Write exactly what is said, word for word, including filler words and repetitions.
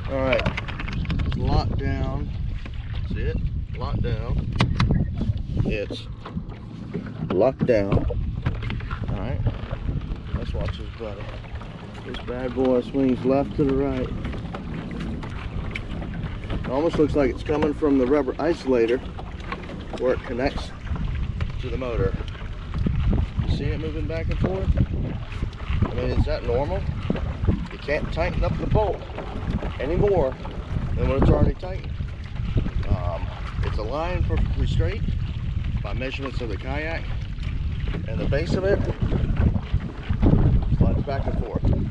All right, locked down. See it? Locked down. It's locked down. All right, let's watch this buddy. This bad boy swings left to the right. It almost looks like it's coming from the rubber isolator where it connects to the motor. You see it moving back and forth? I mean, is that normal? You can't tighten up the bolt any more than when it's already tightened. Um, it's aligned perfectly straight by measurements of the kayak, and the base of it slides back and forth.